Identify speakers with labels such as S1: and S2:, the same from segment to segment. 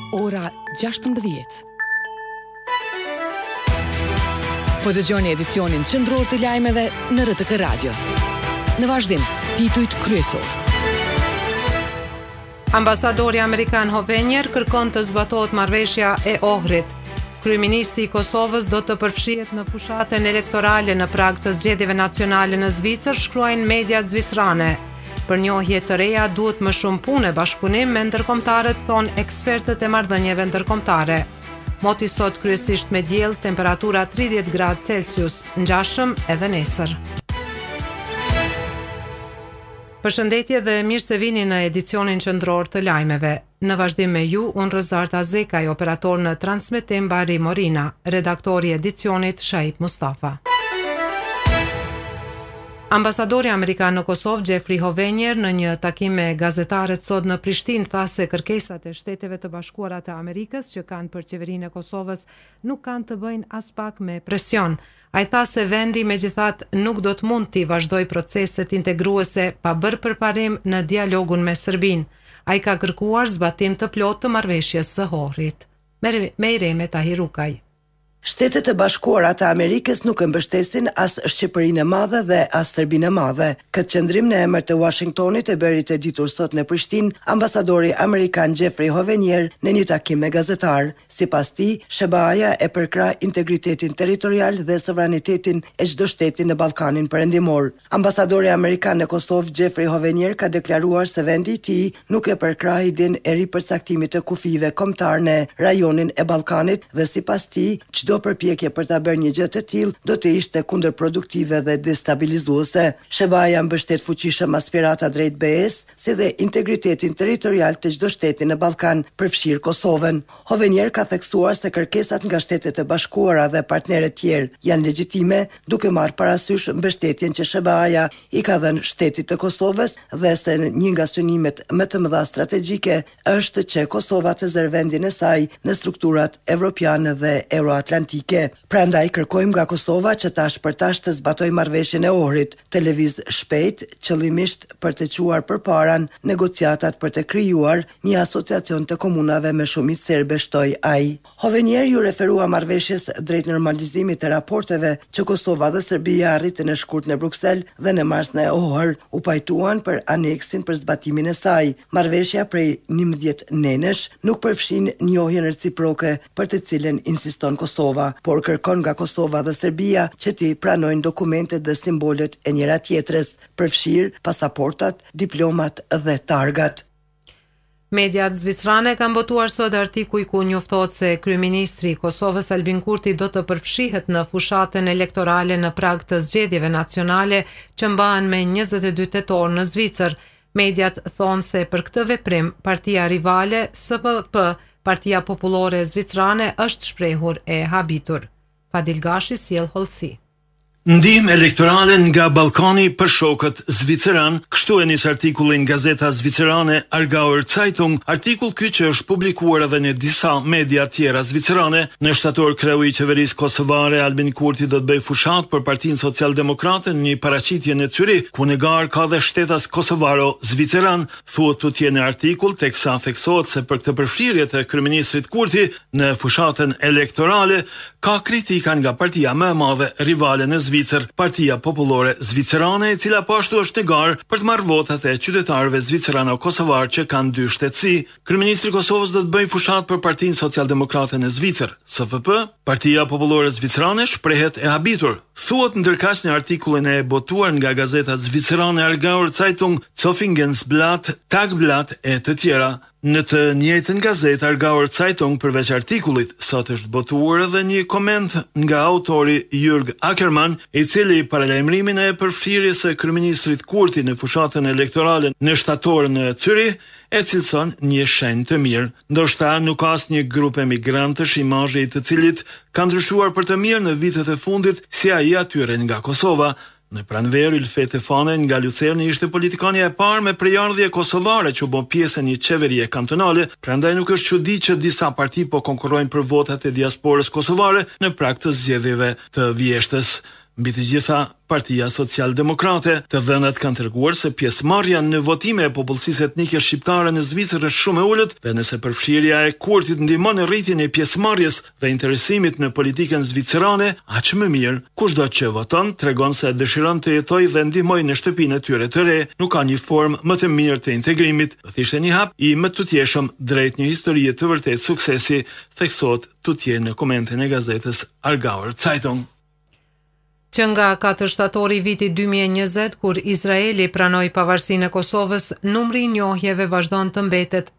S1: ora 16. Po dëgjoni edicionin qendror të lajmeve në RTK Radio. Në vazhdim, titujt kryesor.
S2: Ambasadori amerikan Hovenier kërkon të zbatohet marrëveshja e Ohrit. Kryeministri i Kosovës do të përfshihet në fushatën elektorale në prag të zgjedhjeve nacionale në Zvicër, shkruajnë mediat zvicrane. Për njohje të reja duhet më shumë punë e bashkëpunim me ndërkombëtarët, thonë ekspertët e marrëdhënieve ndërkombëtare. Moti sot kryesisht me diell, temperatura 30 gradë Celsius, ngjashëm edhe nesër. Përshëndetje dhe mirë se vini në edicionin qendror të lajmeve. Në vazhdim me ju, unë Rëzarta Zekaj, operator në transmetim Bari Morina, redaktori i edicionit Shaip Mustafa. Ambasadori amerikan në Kosovë, Jeffrey Hovenier, në një takim me gazetarët sot në Prishtinë, tha se kërkesat e Shteteve të Bashkuara të Amerikës që kanë për qeverinë e Kosovës nuk kanë të bëjnë as pak me presion. Ai tha se vendi megjithatë nuk do të mund të vazhdoj proceset integruese pa bërë përparim në dialogun me Serbinë. Ai ka kërkuar zbatim të plotë të marrëveshjes së Ohrit. Me Ireme Tahirukaj.
S3: Shtetet e Bashkuara të Amerikës nuk e mbështesin as Shqipërinë e Madhe dhe as Serbinë e Madhe. Këtë qendrim në emër të Washingtonit e bëri të ditur sot në Prishtinë ambasadori amerikan Jeffrey Hovenier në një takim me gazetar. Sipas tij, SBA-ja e përkrah integritetin territorial dhe sovranitetin e çdo shteti në Ballkanin Perëndimor. Ambasadori amerikan në Kosovë Jeffrey Hovenier ka deklaruar se vendi i tij nuk e përkrah idenë e ripërcaktimit të kufive kombëtar në rajonin e Ballkanit dhe sipas tij çdo përpjekje për ta bërë një gjë të tillë do të ishte kundërproduktive dhe destabilizuese. SBA-ja mbështet fuqishëm aspirata drejt BE-s, si dhe integritetin territorial të çdo shteti në Ballkan, përfshirë Kosovën. Hovenier ka theksuar se kërkesat nga Shtetet e Bashkuara dhe partnerët tjerë janë legjitime, duke marrë parasysh mbështetjen që SBA-ja i ka dhënë shtetit të Kosovës dhe se një nga synimet më të mëdha strategjike është që Kosova të zërë vendin e saj në strukturat evropiane dhe euroatlantike. Prandaj kërkojmë nga Kosova që tash për tash të zbatojë marrëveshjen e Ohrit, të lëviz shpejt, qëllimisht për të quar përparan negociatat për të krijuar një asociacion të komunave me shumicë serbe, shtoi ai. Hovenier ju referua marrëveshjes drejt normalizimit të raporteve që Kosova dhe Serbia arritën në shkurt në Bruksel dhe në mars në Ohër u pajtuan për aneksin për zbatimin e saj. Marrëveshja prej 11 nenësh nuk përfshin njohjen reciproke për të cilën insiston Kosova, por kërkon nga Kosova dhe Serbia që t'i pranojnë dokumentet dhe simbolet e njëra tjetrës, përfshirë pasaportat, diplomat dhe targat.
S2: Mediat zvicrane kanë botuar sot artikuj ku njoftohet se kryeministri i Kosovës Albin Kurti do të përfshihet në fushatën elektorale në prag të zgjedhjeve nacionale që mbahen me 22 tetor në Zvicër. Mediat thonë se për këtë veprim partia rivale SPP, Partia Popullore Zvicrane, është shprehur e habitur. Fadil Gashi sjell hollësi.
S4: Ndihmë elektorale nga Ballkani për shokët zviceran, kështu e nis artikullin Gazeta Zvicerane Argauer Zeitung, artikull ky që është publikuar edhe në disa media tjera zvicerane. Në shtator kreu i qeverisë kosovare Albin Kurti do të bëjë fushat për Partinë Socialdemokrate në një paraqitje në Zyrich, ku në garë ka dhe shtetas kosovaro-zviceran, thuhet tutje në artikull, teksa theksohet se për këtë përfshirje të kryeministrit Kurti në fushatën elektorale ka kritika nga partia më e madhe rivale në Zvicër, Partia Popullore Zvicerane, e cila po ashtu është në garë për të marrë votat e qytetarëve zvicerano-kosovar që kanë dy shtetësi. Kryeministri i Kosovës do të bëjë fushat për Partinë Socialdemokrate në Zvicër, SFP. Partia Popullore Zvicerane shprehet e habitur. Thuhet ndërkaq në artikullin e botuar nga Gazeta Zvicerane Argauer Zeitung, Zofingensblatt, Tagblatt e të tjera. Në të njëjtën gazetë Argauer Zeitung, përveç artikullit, sot është botuar edhe një koment nga autori Jürg Ackermann, i cili paralajmërimin e përfshirjes së kryeministrit Kurti në fushatën elektorale në shtator në Zyrich e cilëson një shenjë të mirë. Ndoshta nuk ka asnjë grup emigrantësh imazhi i të cilit ka ndryshuar për të mirë në vitet e fundit si ai atyre nga Kosova. Në pranverë, Ylfet Efane nga Lucerni ishte politikania e parë me prejardhje kosovare që u bë pjesë e një qeverie kantonale, prandaj nuk është çudi që disa parti po konkurrojnë për votat e diasporës kosovare në prag të zgjedhjeve të vjeshtës. Mbi të gjitha, Partia Social-Demokrate, të dhënat kanë treguar se pjesëmarrja në votime e popullsisë etnike shqiptare në Zvicër është shumë e ulët dhe nëse përfshirja e Kurtit ndihmon në rritjen e pjesëmarrjes dhe interesimit në politikën zvicerane, aq më mirë. Kushdo që voton tregon se dëshiron të jetojë dhe ndihmojë në shtëpinë e tyre të re, nuk ka një formë më të mirë të integrimit. Do të ishte një hap i më tutjeshëm drejt një historie të vërtet suksesi, theksohet tutje në komentin e gazetës Argauer Zeitung.
S2: Që nga 4 shtatori vitit 2020, kur Izraeli pranoi pavarësinë e Kosovës, numri i njohjeve vazhdon të mbetet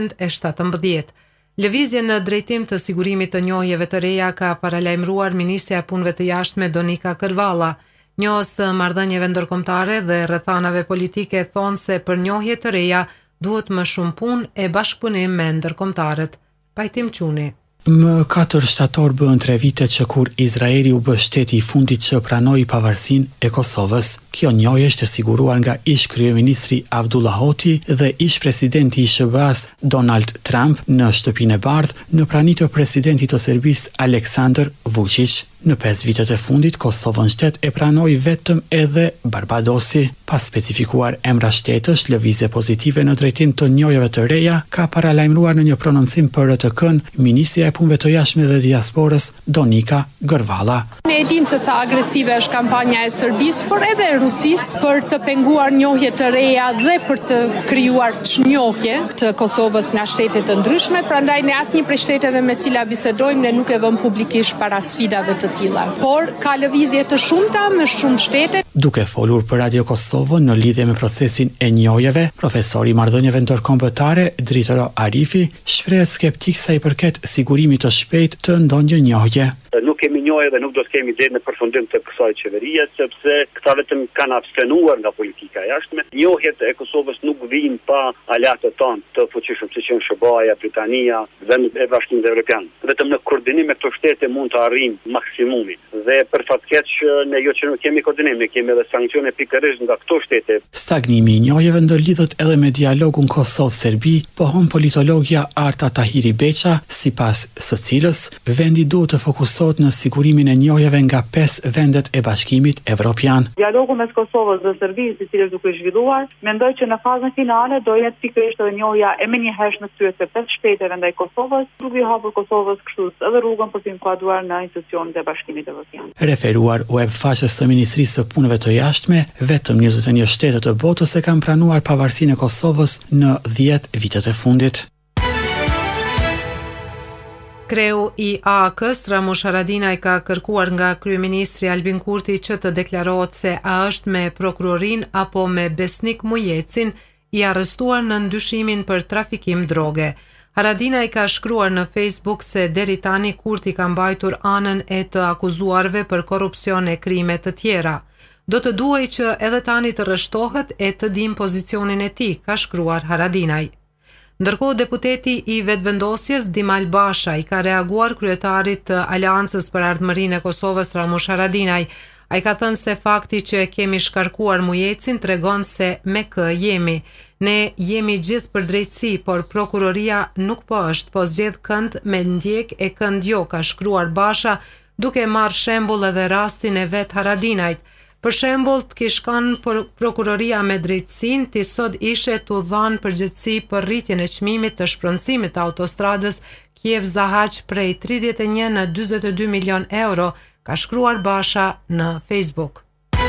S2: 117. Lëvizje në drejtim të sigurimit të njohjeve të reja ka paralajmëruar Ministrja e Punëve të Jashtme Donika Kërvalla. Njohës të marrëdhënieve ndërkombëtare dhe rrethanave politike thonë se për njohje të reja duhet më shumë punë e bashkëpunim me ndërkombëtarët. Pajtim Çuni.
S5: Më 4 shtator bën 3 vite që kur Izraeli u bë shteti i fundit që pranoi pavarësinë e Kosovës. Kjo njohje është siguruar nga ish kryeministri Abdullah Hoti dhe ish presidenti i SBA-s Donald Trump në Shtëpinë e Bardhë në prani të presidentit të Serbisë Aleksandar Vučić. Në 5 vitet e fundit, Kosovën shtet e pranoi vetëm edhe Barbadosi. Pas specifikuar emra shtetësh, lëvizje pozitive në drejtim të njohjeve të reja ka paralajmëruar në një prononcim për RTK-n Ministrja e Punëve të Jashtme dhe Diasporës Donika Kërvalla.
S6: Ne e dim se sa agresive është kampanja e Serbisë, por edhe e Rusisë për të penguar njohje të reja dhe për të krijuar çnjohje të Kosovës nga shtete të ndryshme. Prandaj ne asnjë prej shteteve me cila bisedojmë ne nuk e vëmë publikisht para sfidave të tilla. Por ka lëvizje të shumta me shumë shtete.
S5: Duke folur për Radio Kosovën në lidhje me procesin e njohjeve, profesori i marrëdhënieve ndërkombëtare Dritoro Arifi shpreh skeptik sa i përket sigurimit të shpejtë të ndonjë njohje.
S7: Nuk kemi njohje dhe nuk do të kemi gjë në përfundim të kësaj qeverie, sepse këta vetëm kanë abstenuar nga politika e jashtme. Njohjet e Kosovës nuk vijnë pa aleatët tonë të fuqishëm, siç janë SBA-ja, Britania dhe e Bashkimit Evropian. Vetëm në koordinim me këto shtete mund të arrijmë maksimumin. Dhe për fatkeq ne jo që nuk kemi koordinim, ne kemi edhe sankcione pikërisht nga këto shtete.
S5: Stagnimi i njohjeve ndërlidhet edhe me dialogun Kosovë-Serbi, pohon politologja Arta Tahiri Beqa, sipas së cilës vendi duhet të fokusohet në sigurimin e njohjeve nga 5 vendet e Bashkimit Evropian.
S8: Dialogu mes Kosovës dhe Serbisë, i cili është duke zhvilluar, mendoj që në fazën finale do jetë pikërisht edhe njohja e menjëhershme këtyre të 5 shteteve ndaj Kosovës, duke i hapur Kosovës kështu edhe rrugën për të inkuadruar në institucionet e Bashkimit Evropian.
S5: Referuar webfaqes së Ministrisë së Punëve të Jashtme, vetëm 21 shtete të botës e kanë pranuar pavarësinë e Kosovës në 10 vitet e fundit.
S2: Kreu i AK-s, Ramush Haradinaj, ka kërkuar nga kryeministri Albin Kurti që të deklarohet se a është me prokurorin apo me Besnik Mujecin i arrestuar në ndyshimin për trafikim droge. Haradinaj ka shkruar në Facebook se deri tani Kurti ka mbajtur anën e të akuzuarve për korrupsion e krime të tjera. Do të duaj që edhe tani të rreshtohet e të dim pozicionin e tij, ka shkruar Haradinaj. Ndërkohë, deputeti i vetëvendosjes Dimal Basha i ka reaguar kryetarit të Aleancës për Ardhmërinë e Kosovës Ramush Haradinaj. Ai ka thënë se fakti që kemi shkarkuar Mujecin tregon se me kë jemi. Ne jemi gjithë për drejtësi, por prokuroria nuk po është, po zgjedh kënd me ndjek e kënd jo, ka shkruar Basha, duke marrë shembull edhe rastin e vet Haradinajt. Për shembull, të kishkan prokuroria me drejtësinë, ti sot ishe t'u dhanë përgjegjësi për rritjen e çmimit të shpronësimit të autostradës Kiev-Zahaq prej 31 në 42 milion euro, ka shkruar Basha në Facebook.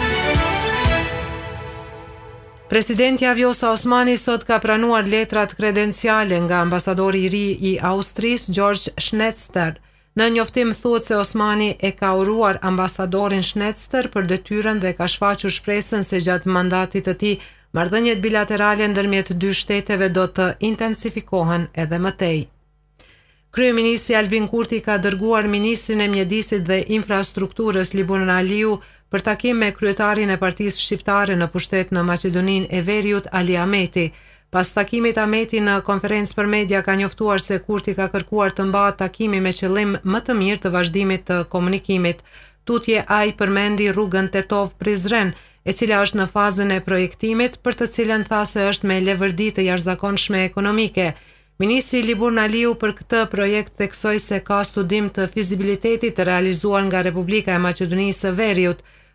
S2: Presidentja Vjosa Osmani sot ka pranuar letrat kredenciale nga ambasadori i ri i Austrisë George Schnetzter. Në njoftim thuhet se Osmani e ka uruar ambasadorin Schnetzter për detyrën dhe ka shfaqur shpresën se gjatë mandatit të tij marrëdhëniet bilaterale ndërmjet dy shteteve do të intensifikohen edhe më tej. Kryeministri Albin Kurti ka dërguar ministrin e mjedisit dhe infrastrukturës Libun Aliu për takim me kryetarin e Partisë Shqiptare në pushtet në Maqedoninë e Veriut Ali Ahmeti. Pas takimit, Ahmeti në konferencë për media ka njoftuar se Kurti ka kërkuar të mbahet takimi me qëllim më të mirë të vazhdimit të komunikimit. Tutje ai përmendi rrugën Tetov-Prizren, e cila është në fazën e projektimit, për të cilën tha se është me levërdi të jashtëzakonshme ekonomike. Ministri Libun Aliu për këtë projekt theksoi se ka studim të fizibilitetit të realizuar nga Republika e Maqedonisë së Veriut.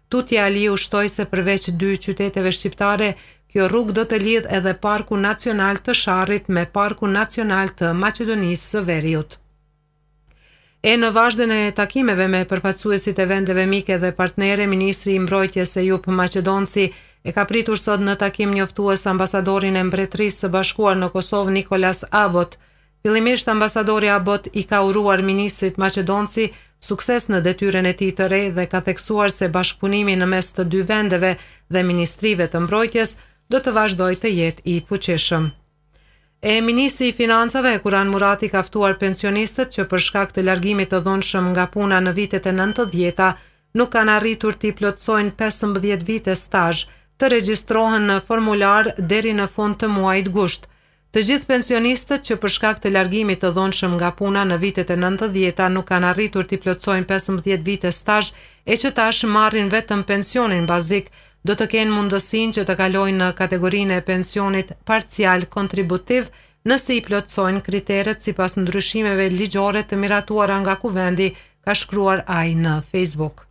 S2: Tuti Aliu shtoi se përveç 2 qyteteve shqiptare, kjo rrugë do të lidh edhe Parku Nacional të Sharrit me Parku Nacional të Maqedonisë së Veriut. Në vazhdën e takimeve me përfaqësuesit e vendeve mike dhe partnere, ministri i mbrojtjes Ejup Maqedonci e ka pritur sot në takim njoftues ambasadorin e Mbretërisë së Bashkuar në Kosovë Nikolas Abot. Fillimisht ambasadori Abot i ka uruar ministrit Maqedonci sukses në detyrën e tij të re dhe ka theksuar se bashkëpunimi në mes të dy vendeve dhe ministrive të mbrojtjes do të vazhdojë të jetë i fuqishëm. Ministri i Financave Kuran Murati ka ftuar pensionistët që për shkak të largimit të dhunshëm nga puna në vitet e 90-ta nuk kanë arritur t'i plotësojnë 15 vite stazh, të regjistrohen në formular deri në fund të muajit gusht. Të gjithë pensionistët që për shkak të largimit të dhunshëm nga puna në vitet e 90-ta nuk kanë arritur t'i plotësojnë 15 vite stazh e që tash marrin vetëm pensionin bazik, do të kenë mundësinë që të kalojnë në kategorinë e pensionit parcial kontributiv nëse i plotësojnë kriteret sipas ndryshimeve ligjore të miratuara nga kuvendi, ka shkruar ai në Facebook.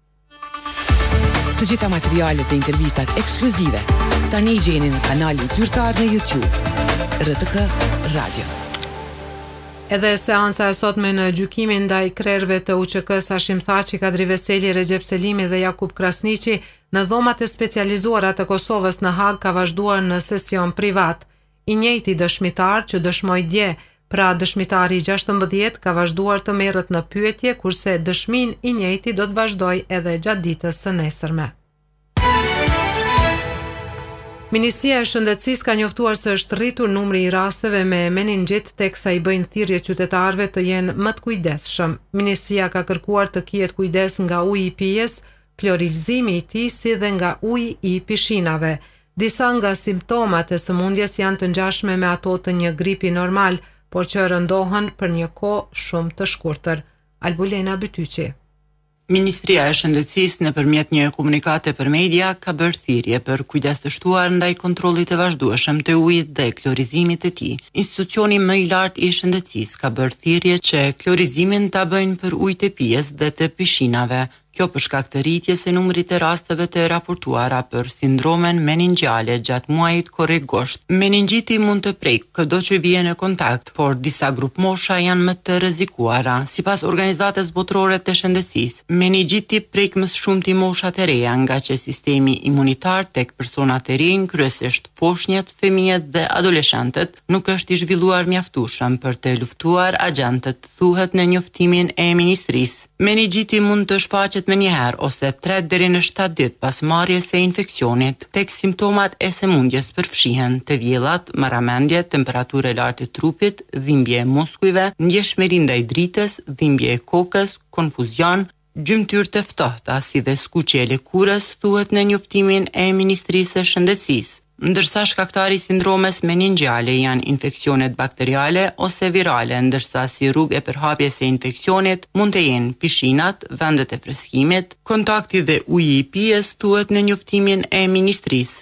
S1: Të gjitha materialet dhe intervistat ekskluzive tani gjeni në kanalin zyrtar në YouTube, RTK Radio.
S2: Edhe seansa e sotme në gjykimin ndaj krerëve të UÇK-s Hashim Thaçi, Kadri Veseli, Recep Selimi dhe Jakub Krasniqi në dhomat e specializuara të Kosovës në Hag ka vazhduar në sesion privat. I njëjti dëshmitar që dëshmoi dje, pra dëshmitari 16, ka vazhduar të merret në pyetje, kurse dëshmin i njëjti do të vazhdojë edhe gjatë ditës së nesërme. Ministria e Shëndetësisë ka njoftuar se është rritur numri i rasteve me meningjit teksa i bëjnë thirrje qytetarëve të jenë më të kujdesshëm. Ministria ka kërkuar të kihet kujdes nga uji i pijes, klorizimi i tij si dhe nga uji i pishinave. Disa nga simptomat e sëmundjes janë të ngjashme me ato të një gripi normal, por që rëndohen për një kohë shumë të shkurtër. Albulena Bytyqi.
S9: Ministria e Shëndetësisë nëpërmjet një komunikate për media ka bërë thirrje për kujdes të shtuar ndaj kontrollit të vazhdueshëm të ujit dhe klorizimit të tij. Institucioni më i lartë i shëndetësisë ka bërë thirrje që klorizimin ta bëjnë për ujit e pijes dhe të pishinave. Kjo për shkak të rritjes së numrit të rasteve të raportuara për sindromen meningjale gjatë muajit korrik-gusht. Meningjiti mund të prejkë këdo që vije në kontakt, por disa grup mosha janë më të rrezikuara. Sipas Organizatës Botërore të Shëndetësisë, meningjiti prek më shumë ti moshat e reja, nga që sistemi imunitar tek personat të rinj, kryesisht foshnjët, fëmijët dhe adoleshentët, nuk është i zhvilluar mjaftueshëm për të luftuar agjentët, thuhet në njoftimin e ministrisë. Meningjiti mund të shfaqet me njëherë ose 3 deri në 7 ditë pas marrjes së infeksionit, tek simptomat e sëmundjes përfshihen të vjellat, marramendje, temperaturë e lartë e trupit, dhimbje e muskujve, ndjeshmëri ndaj dritës, dhimbje e kokës, konfuzion, gjymtyrë të ftohta si dhe skuqje e lëkurës, thuhet në njoftimin e Ministrisë së Shëndetësisë. Ndërsa shkaktari i sindromes meningjale janë infeksionet bakteriale ose virale, ndërsa si rrugë e përhapjes së infeksionit mund të jenë pishinat, vendet e freskimit, kontakti dhe uji i pijes, thuhet në njoftimin e ministrisë.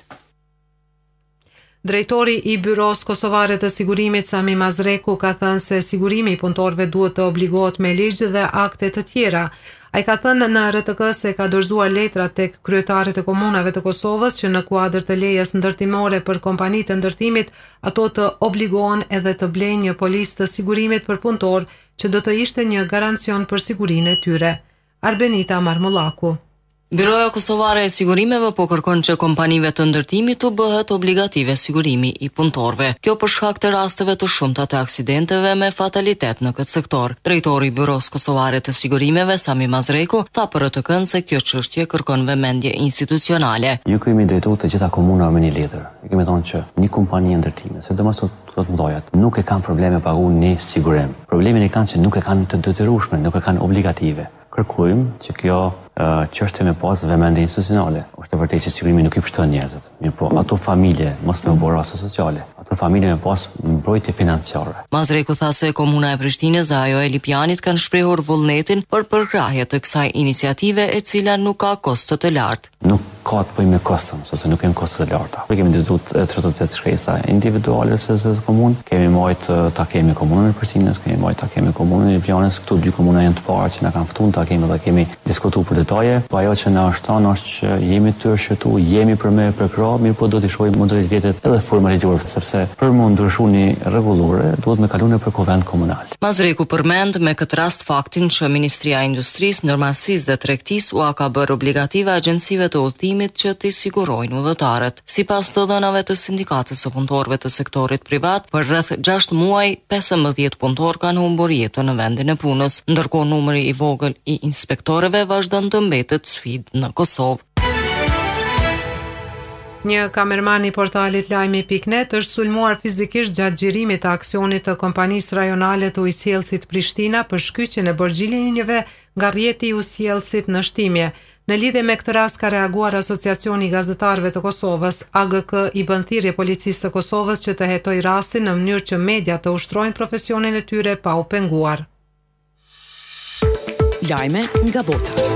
S2: Drejtori i Byros Kosovare të Sigurimit Sami Mazreku ka thënë se sigurimi i punëtorëve duhet të obligohet me ligj dhe akte të tjera. Ai ka thënë në RTK se ka dorëzuar letra tek kryetarët e komunave të Kosovës që në kuadër të lejes ndërtimore për kompanitë të ndërtimit, ato të obligohen edhe të blejnë një polisë të sigurimit për punëtor që do të ishte një garancion për sigurinë e tyre. Arbenita Marmullaku.
S10: Byroja Kosovare e Sigurimeve po kërkon që kompanive të ndërtimit të bëhet obligative sigurimi i punëtorëve. Kjo për shkak të rasteve të shumta të aksidenteve me fatalitet në këtë sektor. Drejtori i Byros Kosovare të Sigurimeve Sami Mazreku tha për RTK-n se kjo çështje kërkon vëmendje institucionale.
S11: Ju kemi drejtuar të gjitha komunave me një letër. Ju kemi thonë që një kompani e ndërtimit, sidomos të mëdhajat, nuk e kanë probleme pagu një sigurim. Problemin e kanë që nuk e kanë të detyrueshme, nuk e kanë obligative. Kërkojmë që kjo çështje me pas vëmendje institucionale. Është vërtet që sigurimi nuk i pështon njerëzit. Mirë po, ato familje mos më bëra raste sociale. Ato për familje me pas mbrojtje financiare.
S10: Mazreku tha se Komuna e Prishtinës dhe ajo e Lipianit kanë shprehur vullnetin për përkrahje të kësaj iniciative e cila nuk ka kosto të lartë.
S11: Nuk ka të bëjë me kostën, sepse nuk kemi kosto të larta. Ne kemi ndërtuar 38 shkresa individuale së komunë, kemi marrë ta kemi Komunën e Prishtinës, kemi marrë ta kemi Komunën e Lipianës, këto dy komuna janë të para që na kanë ftuar, ta kemi dhe kemi diskutuar për detaje. Po ajo që na është thënë është që jemi të shëtu, jemi për me përkrah, mirë po do të shohim modalitetet edhe forma ligjore, sepse për më ndryshuar një rregullore duhet me kaluar për kuvend komunal.
S10: Mazreku përmend me këtë rast faktin që Ministria e Industrisë, Ndërmarrësisë dhe Tregtisë ua ka bërë obligative agjencive të udhëtimit që t'i sigurojnë udhëtarët. Sipas të dhënave të Sindikatës së Punëtorëve të sektorit privat, për rreth 6 muaj 15 punëtorë kanë humbur jetën në vendin e punës, ndërkohë numri i vogël i inspektorëve vazhdon të mbetet sfidë në Kosovë.
S2: Një kamerman i portalit lajmi.net është sulmuar fizikisht gjatë xhirimit të aksionit të kompanisë rajonale të ujësjellësit Prishtina për shkyqjen e borxhilinjeve nga rrjeti i ujësjellësit në shtimje. Në lidhje me këtë rast ka reaguar Asociacioni i Gazetarëve të Kosovës, AGK i bën thirrje policisë së Kosovës që të hetojë rastin në mënyrë që media të ushtrojnë profesionin e tyre pa u penguar.
S1: Lajme nga bota.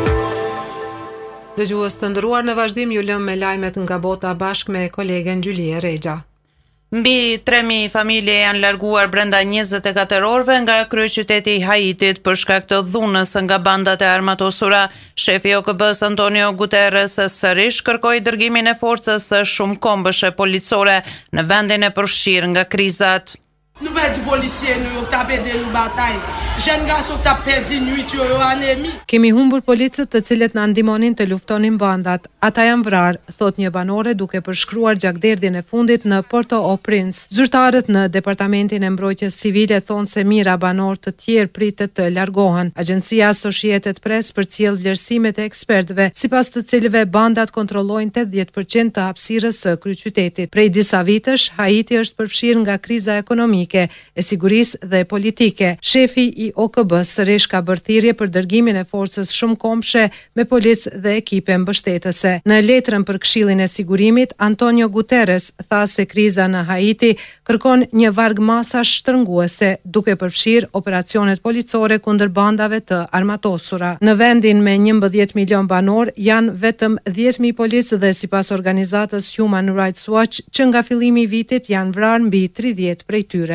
S2: Dëgjues të nderuar, në vazhdim ju lëm me lajmet nga bota bashkë me kolegen Gjulie Rexha.
S12: Mbi 3000 familje janë larguar brenda 24 orëve nga kryeqyteti i Haitit për shkak të dhunës nga bandat e armatosura. Shefi i OKB-s Antonio Guterres sërish kërkoi dërgimin e forcës së shumë kombëshe policore në vendin e përfshirë nga krizat.
S13: Nu perdi policie nu jo ta perdi në bataj. Jeune garçon ta perdi nuit jo anemi.
S2: Kemi humbur policët të cilët na ndihmonin të luftonin bandat. Ata janë vrarë, thot një banore duke përshkruar gjakderdhjen e fundit në Port-au-Prince. Zyrtarët në Departamentin e Mbrojtjes Civile thonë se mira banor të tjerë pritet të largohen. Agjencia Associated Press përcjell vlerësimet e ekspertëve, sipas të cilëve bandat kontrollojnë 80% të hapësirës së kryeqytetit. Prej disa vitesh, Haiti është përfshirë nga kriza ekonomike, e sigurisë dhe politike. Shefi i OKB-s sërish ka bërë thirrje për dërgimin e forcës shumë kombëshe me policë dhe ekipe mbështetëse. Në letrën për Këshillin e Sigurimit, Antonio Guterres tha se kriza në Haiti kërkon një varg masash shtrënguese, duke përfshirë operacionet policore kundër bandave të armatosura. Në vendin me 11 milion banor janë vetëm 10.000 policë dhe sipas organizatës Human Rights Watch, që nga fillimi i vitit janë vrarë mbi 30 prej tyre.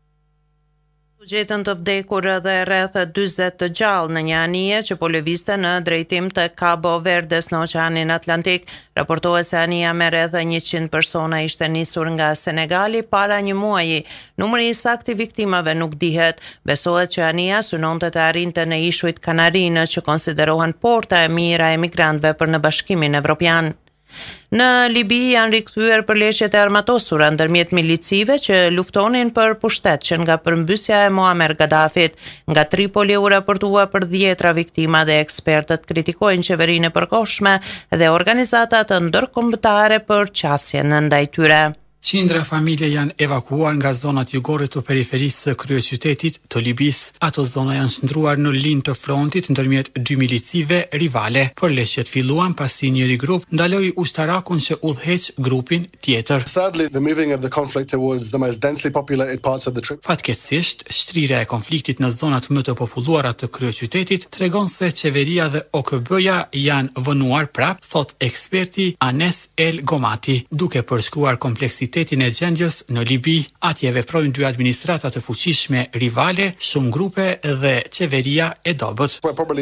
S12: Gjetën të vdekur dhe rreth 40 të gjallë në një anije që po lëvizte në drejtim të Cabo Verdes në Oqeanin Atlantik. Raportohet se anija me rreth 100 persona ishte nisur nga Senegali para një muaji. Numri i saktë i viktimave nuk dihet. Besohet që anija synonte të arrinte në ishujt Kanarinë, që konsiderohen porta e mirë e emigrantëve për në Bashkimin Evropian. Në Libi janë rikthyer përleshjet e armatosura ndërmjet milicive që luftonin për pushtet që nga përmbysja e Muammar Gaddafit. Nga Tripoli u raportua për 10 viktima dhe ekspertët kritikojnë qeverinë e përkohshme dhe organizata të ndërkombëtare për qasjen ndaj tyre.
S5: Qindra familje janë evakuuar nga zonat jugore të periferisë së kryeqytetit të Libis. Ato zona janë shndruar në linjë të frontit ndërmjet dy milicive rivale. Përleshjet filluan pasi njëri grup ndaloi ushtarakun që udhëheq grupin tjetër.
S14: Sadly, the moving of the conflict towards the most densely populated parts of the trip.
S5: Fatkeqësisht, shtrirja e konfliktit në zonat më të populluara të kryeqytetit tregon se qeveria dhe OKB-ja janë vënuar prap, thot eksperti Anes El Gomati, duke përshkruar kompleksitetin e gjendjes në Libi. Atje veprojnë dy administrata të fuqishme rivale, shumë grupe dhe qeveria e dobët.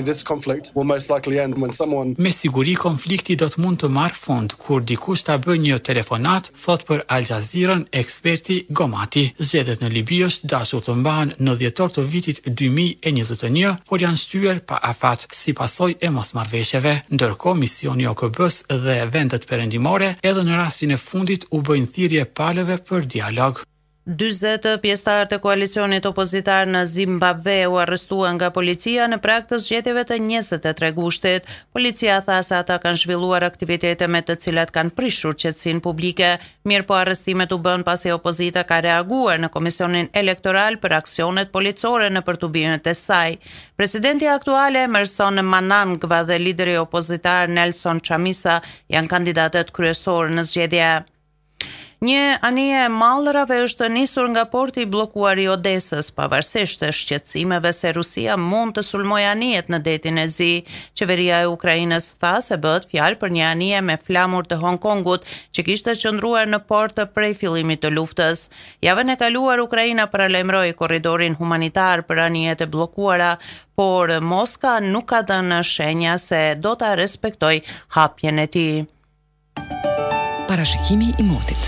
S5: Me siguri konflikti do të mund të marrë fund kur dikush ta bëjë një telefonat, thot për Al Jazeerën eksperti Gomati. Zgjedhjet në Libi është dashur të mbahen në dhjetor të vitit 2021, por janë shtyher pa afat si pasojë e mosmarrveshjeve. Ndërkohë misioni OKB-s dhe vendet perëndimore edhe në rastin e fundit u bëjnë thirrje palëve për dialog.
S12: 40 pjesëtarë të koalicionit opozitar në Zimbabwe u arrestuan nga policia në prag të zgjedhjeve të 23 gushtit. Policia tha se ata kanë zhvilluar aktivitete me të cilat kanë prishur qetësinë publike. Mirë po arrestimet u bën pasi opozita ka reaguar në Komisionin Elektoral për aksionet policore në përtubimet e saj. Presidenti aktuale Emmerson Mnangagwa dhe lideri opozitar Nelson Chamisa janë kandidatët kryesorë në zgjedhje. Një anije e mallrave është nisur nga porti i bllokuar i Odesës, pavarësisht të shqetësimeve se Rusia mund të sulmojë anijet në detin e Zi. Qeveria e Ukrainës tha se bëhet fjalë për një anije me flamur të Hong Kongut që kishte qëndruar në port prej fillimit të luftës. Javën e kaluar Ukraina paralajmëroi korridorin humanitar për anijet e bllokuara, por Moska nuk ka dhënë shenja se do ta respektojë hapjen e tij.
S1: Parashikimi i motit.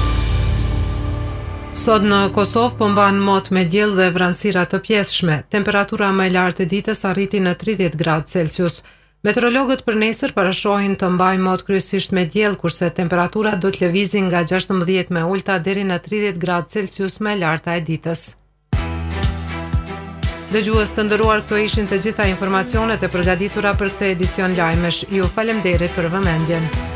S2: Sot në Kosovë po mban mot me diell dhe vranësira të pjesshme. Temperatura më e lartë e ditës arriti në 30 gradë Celsius. Meteorologët për nesër parashohin të mbajë mot kryesisht me diell, kurse temperatura do të lëvizin nga 16 me ulta deri në 30 gradë Celsius më e larta e ditës. Dëgjues të nderuar, këto ishin të gjitha informacionet e përgatitura për këtë edicion lajmesh. Ju faleminderit për vëmendjen.